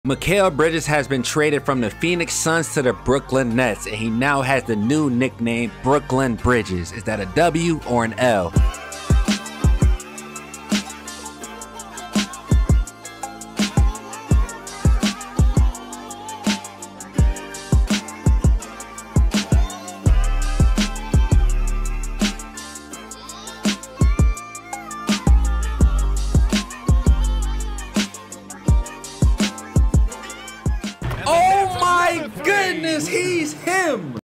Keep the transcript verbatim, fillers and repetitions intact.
Mikal Bridges has been traded from the Phoenix Suns to the Brooklyn Nets, and he now has the new nickname Brooklyn Bridges. Is that a W or an L? Oh my goodness, he's him!